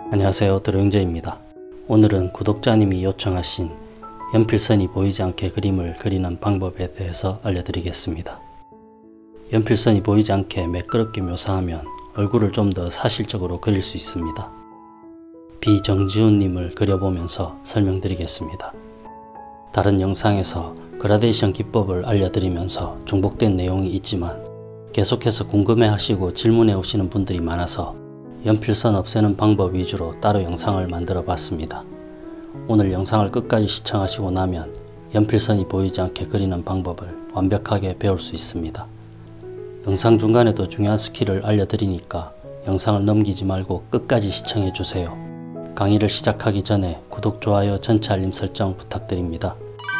안녕하세요, 드로잉저입니다. 오늘은 구독자님이 요청하신 연필선이 보이지 않게 그림을 그리는 방법에 대해서 알려드리겠습니다. 연필선이 보이지 않게 매끄럽게 묘사하면 얼굴을 좀 더 사실적으로 그릴 수 있습니다. 비정지훈님을 그려보면서 설명드리겠습니다. 다른 영상에서 그라데이션 기법을 알려드리면서 중복된 내용이 있지만 계속해서 궁금해하시고 질문해 오시는 분들이 많아서 연필선 없애는 방법 위주로 따로 영상을 만들어 봤습니다. 오늘 영상을 끝까지 시청하시고 나면 연필선이 보이지 않게 그리는 방법을 완벽하게 배울 수 있습니다. 영상 중간에도 중요한 스킬을 알려드리니까 영상을 넘기지 말고 끝까지 시청해 주세요. 강의를 시작하기 전에 구독, 좋아요, 전체 알림 설정 부탁드립니다.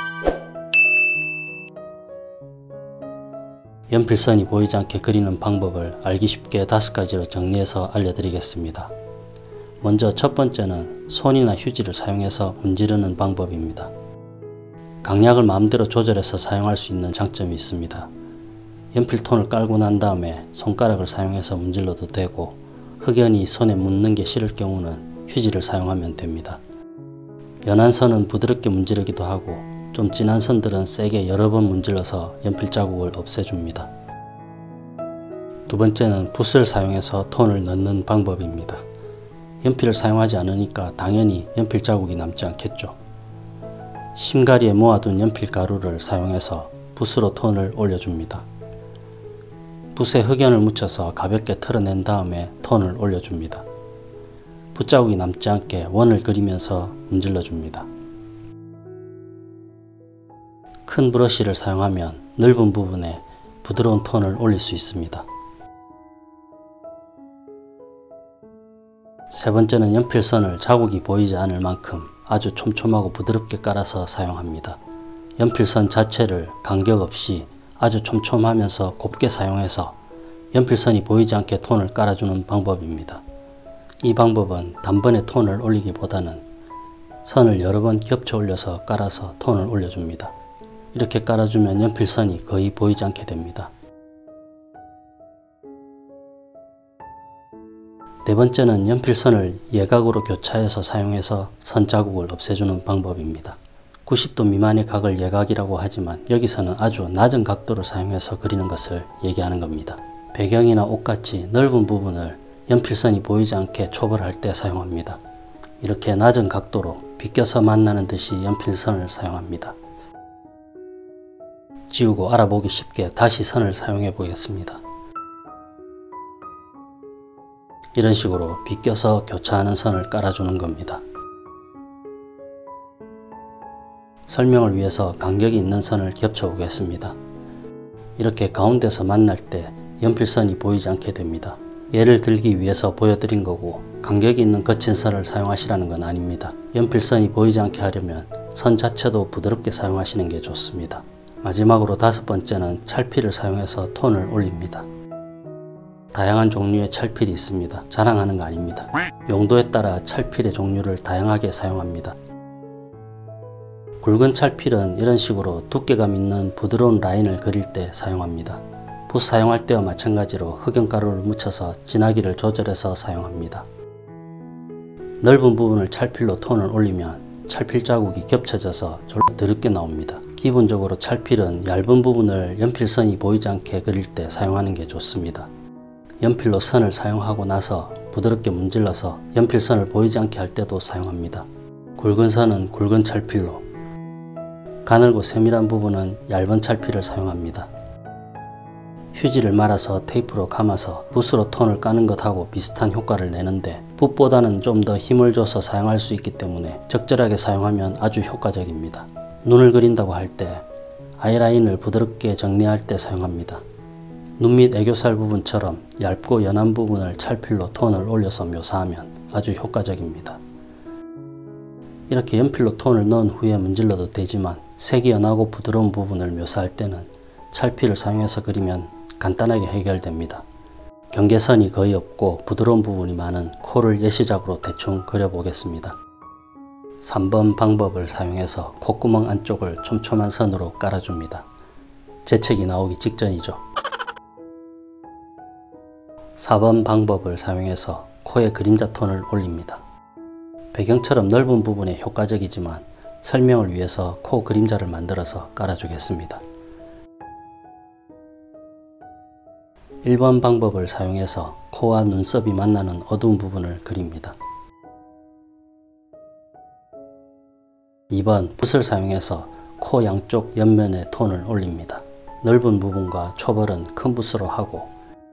연필선이 보이지 않게 그리는 방법을 알기 쉽게 5가지로 정리해서 알려드리겠습니다. 먼저 첫 번째는 손이나 휴지를 사용해서 문지르는 방법입니다. 강약을 마음대로 조절해서 사용할 수 있는 장점이 있습니다. 연필톤을 깔고 난 다음에 손가락을 사용해서 문질러도 되고, 흑연이 손에 묻는 게 싫을 경우는 휴지를 사용하면 됩니다. 연한 선은 부드럽게 문지르기도 하고 좀 진한 선들은 세게 여러 번 문질러서 연필 자국을 없애줍니다. 두 번째는 붓을 사용해서 톤을 넣는 방법입니다. 연필을 사용하지 않으니까 당연히 연필 자국이 남지 않겠죠. 심가리에 모아둔 연필 가루를 사용해서 붓으로 톤을 올려줍니다. 붓에 흑연을 묻혀서 가볍게 털어낸 다음에 톤을 올려줍니다. 붓자국이 남지 않게 원을 그리면서 문질러줍니다. 큰 브러쉬를 사용하면 넓은 부분에 부드러운 톤을 올릴 수 있습니다. 세 번째는 연필선을 자국이 보이지 않을 만큼 아주 촘촘하고 부드럽게 깔아서 사용합니다. 연필선 자체를 간격 없이 아주 촘촘하면서 곱게 사용해서 연필선이 보이지 않게 톤을 깔아주는 방법입니다. 이 방법은 단번에 톤을 올리기보다는 선을 여러 번 겹쳐 올려서 깔아서 톤을 올려줍니다. 이렇게 깔아주면 연필선이 거의 보이지 않게 됩니다. 네 번째는 연필선을 예각으로 교차해서 사용해서 선 자국을 없애주는 방법입니다. 90도 미만의 각을 예각이라고 하지만 여기서는 아주 낮은 각도를 사용해서 그리는 것을 얘기하는 겁니다. 배경이나 옷같이 넓은 부분을 연필선이 보이지 않게 초벌할 때 사용합니다. 이렇게 낮은 각도로 비껴서 만나는 듯이 연필선을 사용합니다. 지우고 알아보기 쉽게 다시 선을 사용해 보겠습니다. 이런 식으로 비껴서 교차하는 선을 깔아주는 겁니다. 설명을 위해서 간격이 있는 선을 겹쳐 보겠습니다. 이렇게 가운데서 만날 때 연필선이 보이지 않게 됩니다. 예를 들기 위해서 보여드린 거고, 간격이 있는 거친 선을 사용하시라는 건 아닙니다. 연필선이 보이지 않게 하려면 선 자체도 부드럽게 사용하시는 게 좋습니다. 마지막으로 5번째는 찰필을 사용해서 톤을 올립니다. 다양한 종류의 찰필이 있습니다. 자랑하는 거 아닙니다. 용도에 따라 찰필의 종류를 다양하게 사용합니다. 굵은 찰필은 이런 식으로 두께감 있는 부드러운 라인을 그릴 때 사용합니다. 붓 사용할 때와 마찬가지로 흑연가루를 묻혀서 진하기를 조절해서 사용합니다. 넓은 부분을 찰필로 톤을 올리면 찰필 자국이 겹쳐져서 졸라 더럽게 나옵니다. 기본적으로 찰필은 얇은 부분을 연필선이 보이지 않게 그릴 때 사용하는 게 좋습니다. 연필로 선을 사용하고 나서 부드럽게 문질러서 연필선을 보이지 않게 할 때도 사용합니다. 굵은 선은 굵은 찰필로, 가늘고 세밀한 부분은 얇은 찰필을 사용합니다. 휴지를 말아서 테이프로 감아서 붓으로 톤을 까는 것하고 비슷한 효과를 내는데 붓보다는 좀 더 힘을 줘서 사용할 수 있기 때문에 적절하게 사용하면 아주 효과적입니다. 눈을 그린다고 할 때 아이라인을 부드럽게 정리할 때 사용합니다. 눈 밑 애교살 부분처럼 얇고 연한 부분을 찰필로 톤을 올려서 묘사하면 아주 효과적입니다. 이렇게 연필로 톤을 넣은 후에 문질러도 되지만 색이 연하고 부드러운 부분을 묘사할 때는 찰필을 사용해서 그리면 간단하게 해결됩니다. 경계선이 거의 없고 부드러운 부분이 많은 코를 예시작으로 대충 그려보겠습니다. 3번 방법을 사용해서 콧구멍 안쪽을 촘촘한 선으로 깔아줍니다. 재채기 나오기 직전이죠. 4번 방법을 사용해서 코에 그림자 톤을 올립니다. 배경처럼 넓은 부분에 효과적이지만 설명을 위해서 코 그림자를 만들어서 깔아주겠습니다. 1번 방법을 사용해서 코와 눈썹이 만나는 어두운 부분을 그립니다. 2번 붓을 사용해서 코 양쪽 옆면에 톤을 올립니다. 넓은 부분과 초벌은 큰 붓으로 하고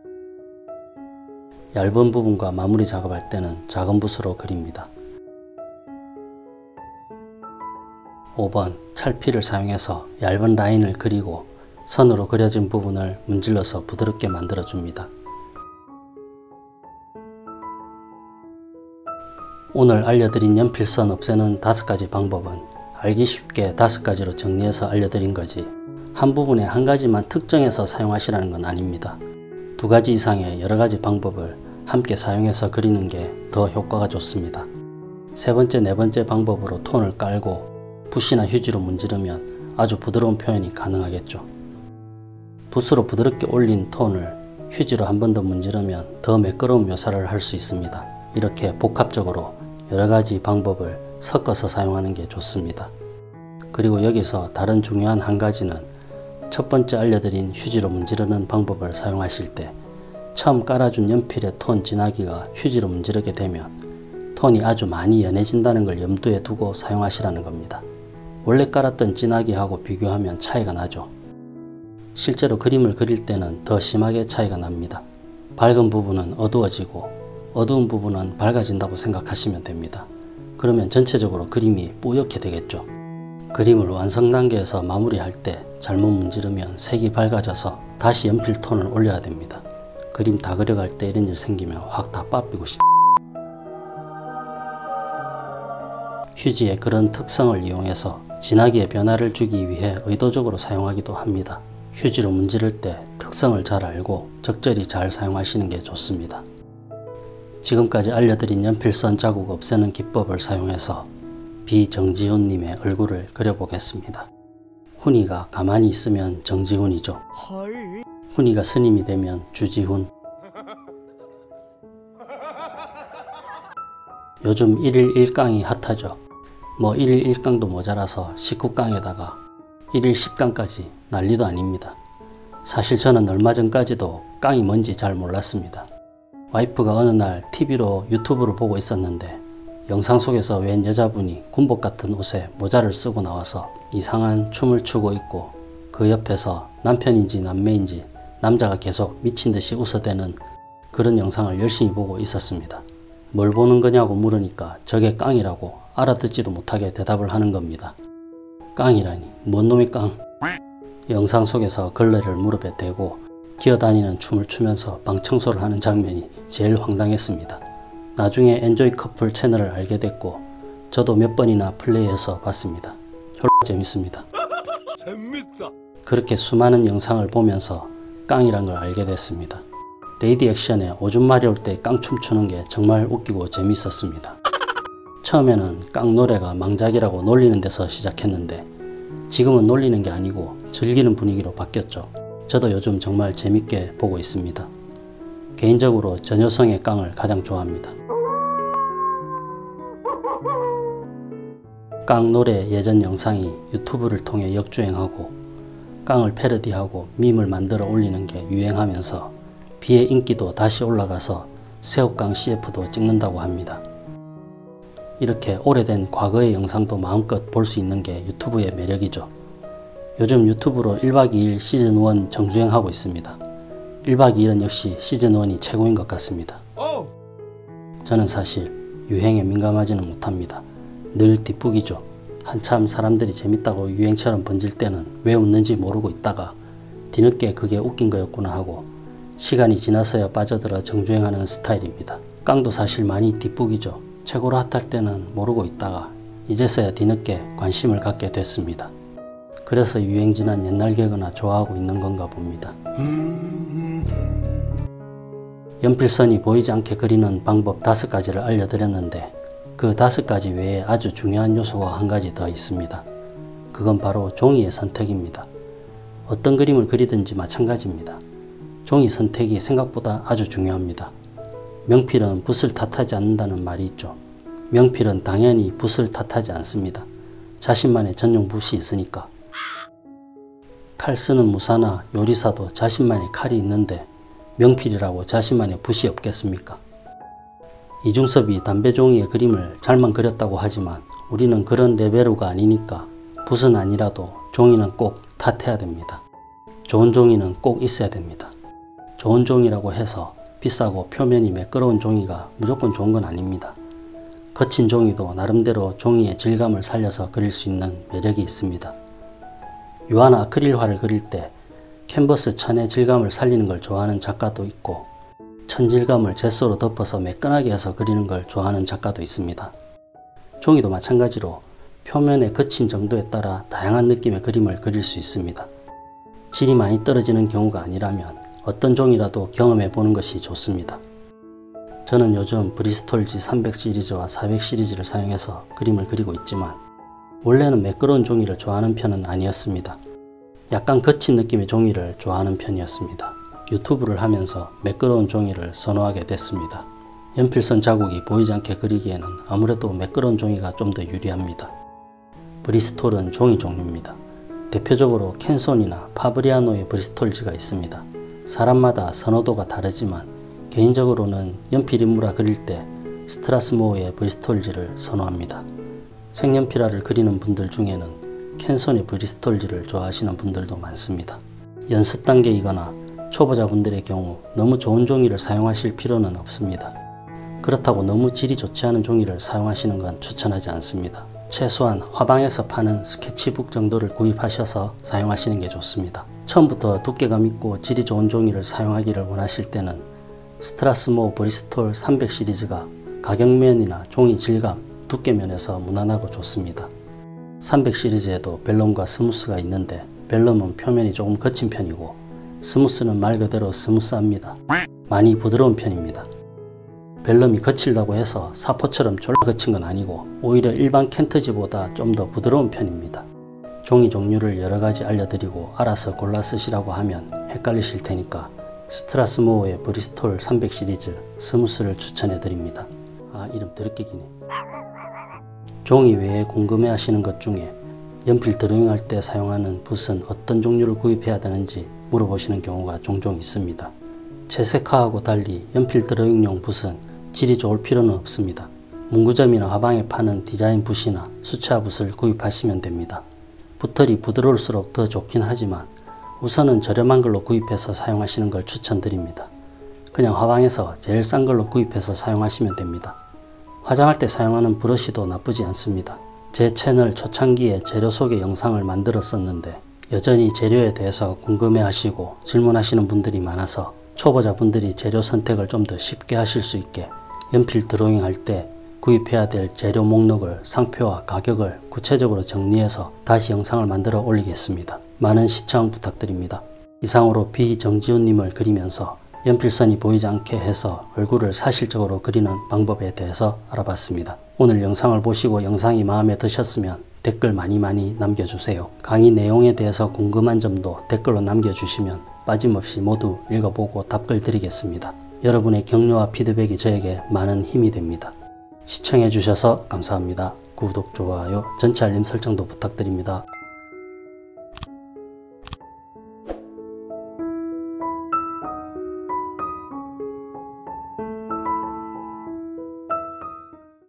얇은 부분과 마무리 작업할 때는 작은 붓으로 그립니다. 5번 찰피를 사용해서 얇은 라인을 그리고 선으로 그려진 부분을 문질러서 부드럽게 만들어줍니다. 오늘 알려드린 연필선 없애는 5가지 방법은 알기 쉽게 5가지로 정리해서 알려드린 거지 한 부분에 한 가지만 특정해서 사용하시라는 건 아닙니다. 2가지 이상의 여러가지 방법을 함께 사용해서 그리는 게 더 효과가 좋습니다. 3번째, 4번째 방법으로 톤을 깔고 붓이나 휴지로 문지르면 아주 부드러운 표현이 가능하겠죠. 붓으로 부드럽게 올린 톤을 휴지로 한 번 더 문지르면 더 매끄러운 묘사를 할 수 있습니다. 이렇게 복합적으로 여러가지 방법을 섞어서 사용하는 게 좋습니다. 그리고 여기서 다른 중요한 한 가지는 첫 번째 알려드린 휴지로 문지르는 방법을 사용하실 때 처음 깔아준 연필의 톤 진하기가 휴지로 문지르게 되면 톤이 아주 많이 연해진다는 걸 염두에 두고 사용하시라는 겁니다. 원래 깔았던 진하기하고 비교하면 차이가 나죠. 실제로 그림을 그릴 때는 더 심하게 차이가 납니다. 밝은 부분은 어두워지고 어두운 부분은 밝아진다고 생각하시면 됩니다. 그러면 전체적으로 그림이 뿌옇게 되겠죠. 그림을 완성 단계에서 마무리할 때 잘못 문지르면 색이 밝아져서 다시 연필 톤을 올려야 됩니다. 그림 다 그려갈 때 이런 일 생기면 확 다 빠삐고 휴지의 그런 특성을 이용해서 진하기의 변화를 주기 위해 의도적으로 사용하기도 합니다. 휴지로 문지를 때 특성을 잘 알고 적절히 잘 사용하시는 게 좋습니다. 지금까지 알려드린 연필선 자국 없애는 기법을 사용해서 비정지훈님의 얼굴을 그려보겠습니다. 훈이가 가만히 있으면 정지훈이죠. 훈이가 스님이 되면 주지훈. 요즘 1일 1강이 핫하죠. 뭐 1일 1강도 모자라서 19강에다가 1일 10강까지 난리도 아닙니다. 사실 저는 얼마 전까지도 깡이 뭔지 잘 몰랐습니다. 와이프가 어느 날 TV로 유튜브를 보고 있었는데 영상 속에서 웬 여자분이 군복 같은 옷에 모자를 쓰고 나와서 이상한 춤을 추고 있고 그 옆에서 남편인지 남매인지 남자가 계속 미친듯이 웃어대는 그런 영상을 열심히 보고 있었습니다. 뭘 보는 거냐고 물으니까 저게 깡이라고 알아듣지도 못하게 대답을 하는 겁니다. 깡이라니 뭔 놈이 깡. 영상 속에서 걸레를 무릎에 대고 기어다니는 춤을 추면서 방 청소를 하는 장면이 제일 황당했습니다. 나중에 엔조이 커플 채널을 알게 됐고 저도 몇 번이나 플레이해서 봤습니다. 졸라 재밌습니다. 재밌다. 그렇게 수많은 영상을 보면서 깡이란 걸 알게 됐습니다. 레이디 액션에 오줌 마려울 때 깡 춤추는 게 정말 웃기고 재밌었습니다. 처음에는 깡 노래가 망작이라고 놀리는 데서 시작했는데 지금은 놀리는 게 아니고 즐기는 분위기로 바뀌었죠. 저도 요즘 정말 재밌게 보고 있습니다. 개인적으로 전효성의 깡을 가장 좋아합니다. 깡 노래 예전 영상이 유튜브를 통해 역주행하고 깡을 패러디하고 밈을 만들어 올리는 게 유행하면서 비의 인기도 다시 올라가서 새우깡 CF도 찍는다고 합니다. 이렇게 오래된 과거의 영상도 마음껏 볼 수 있는 게 유튜브의 매력이죠. 요즘 유튜브로 1박 2일 시즌1 정주행하고 있습니다. 1박 2일은 역시 시즌1이 최고인 것 같습니다. 저는 사실 유행에 민감하지는 못합니다. 늘 뒷북이죠. 한참 사람들이 재밌다고 유행처럼 번질 때는 왜 웃는지 모르고 있다가 뒤늦게 그게 웃긴 거였구나 하고 시간이 지나서야 빠져들어 정주행하는 스타일입니다. 깡도 사실 많이 뒷북이죠. 최고로 핫할 때는 모르고 있다가 이제서야 뒤늦게 관심을 갖게 됐습니다. 그래서 유행지난 옛날 개그나 좋아하고 있는 건가 봅니다. 연필선이 보이지 않게 그리는 방법 5가지를 알려드렸는데 그 5가지 외에 아주 중요한 요소가 한 가지 더 있습니다. 그건 바로 종이의 선택입니다. 어떤 그림을 그리든지 마찬가지입니다. 종이 선택이 생각보다 아주 중요합니다. 명필은 붓을 탓하지 않는다는 말이 있죠. 명필은 당연히 붓을 탓하지 않습니다. 자신만의 전용 붓이 있으니까. 칼 쓰는 무사나 요리사도 자신만의 칼이 있는데 명필이라고 자신만의 붓이 없겠습니까? 이중섭이 담배 종이의 그림을 잘만 그렸다고 하지만 우리는 그런 레벨우가 아니니까 붓은 아니라도 종이는 꼭 탓해야 됩니다. 좋은 종이는 꼭 있어야 됩니다. 좋은 종이라고 해서 비싸고 표면이 매끄러운 종이가 무조건 좋은 건 아닙니다. 거친 종이도 나름대로 종이의 질감을 살려서 그릴 수 있는 매력이 있습니다. 유화나 아크릴화를 그릴 때 캔버스 천의 질감을 살리는 걸 좋아하는 작가도 있고 천질감을 젯소로 덮어서 매끈하게 해서 그리는 걸 좋아하는 작가도 있습니다. 종이도 마찬가지로 표면의 거친 정도에 따라 다양한 느낌의 그림을 그릴 수 있습니다. 질이 많이 떨어지는 경우가 아니라면 어떤 종이라도 경험해 보는 것이 좋습니다. 저는 요즘 브리스톨 G300 시리즈와 400 시리즈를 사용해서 그림을 그리고 있지만 원래는 매끄러운 종이를 좋아하는 편은 아니었습니다. 약간 거친 느낌의 종이를 좋아하는 편이었습니다. 유튜브를 하면서 매끄러운 종이를 선호하게 됐습니다. 연필선 자국이 보이지 않게 그리기에는 아무래도 매끄러운 종이가 좀 더 유리합니다. 브리스톨은 종이 종류입니다. 대표적으로 캔손이나 파브리아노의 브리스톨지가 있습니다. 사람마다 선호도가 다르지만 개인적으로는 연필 인물화 그릴 때 스트라스모어의 브리스톨지를 선호합니다. 색연필화를 그리는 분들 중에는 캔손의 브리스톨지를 좋아하시는 분들도 많습니다. 연습 단계이거나 초보자분들의 경우 너무 좋은 종이를 사용하실 필요는 없습니다. 그렇다고 너무 질이 좋지 않은 종이를 사용하시는 건 추천하지 않습니다. 최소한 화방에서 파는 스케치북 정도를 구입하셔서 사용하시는 게 좋습니다. 처음부터 두께감 있고 질이 좋은 종이를 사용하기를 원하실 때는 스트라스모어 브리스톨 300 시리즈가 가격면이나 종이 질감, 두께면에서 무난하고 좋습니다. 300 시리즈에도 벨럼과 스무스가 있는데 벨럼은 표면이 조금 거친 편이고 스무스는 말 그대로 스무스합니다. 많이 부드러운 편입니다. 벨럼이 거칠다고 해서 사포처럼 졸라 거친 건 아니고 오히려 일반 켄트지보다 좀 더 부드러운 편입니다. 종이 종류를 여러가지 알려드리고 알아서 골라 쓰시라고 하면 헷갈리실 테니까 스트라스모어의 브리스톨 300 시리즈 스무스를 추천해 드립니다. 아, 이름 더럽게 기네. 종이 외에 궁금해 하시는 것 중에 연필 드로잉할 때 사용하는 붓은 어떤 종류를 구입해야 되는지 물어보시는 경우가 종종 있습니다. 채색화하고 달리 연필 드로잉용 붓은 질이 좋을 필요는 없습니다. 문구점이나 화방에 파는 디자인 붓이나 수채화 붓을 구입하시면 됩니다. 붓털이 부드러울수록 더 좋긴 하지만 우선은 저렴한 걸로 구입해서 사용하시는 걸 추천드립니다. 그냥 화방에서 제일 싼 걸로 구입해서 사용하시면 됩니다. 화장할 때 사용하는 브러쉬도 나쁘지 않습니다. 제 채널 초창기에 재료 소개 영상을 만들었었는데 여전히 재료에 대해서 궁금해 하시고 질문하시는 분들이 많아서 초보자분들이 재료 선택을 좀 더 쉽게 하실 수 있게 연필 드로잉 할 때 구입해야 될 재료 목록을 상표와 가격을 구체적으로 정리해서 다시 영상을 만들어 올리겠습니다. 많은 시청 부탁드립니다. 이상으로 비정지훈님을 그리면서 연필선이 보이지 않게 해서 얼굴을 사실적으로 그리는 방법에 대해서 알아봤습니다. 오늘 영상을 보시고 영상이 마음에 드셨으면 댓글 많이 남겨주세요. 강의 내용에 대해서 궁금한 점도 댓글로 남겨주시면 빠짐없이 모두 읽어보고 답글 드리겠습니다. 여러분의 격려와 피드백이 저에게 많은 힘이 됩니다. 시청해주셔서 감사합니다. 구독, 좋아요, 전체 알림 설정도 부탁드립니다.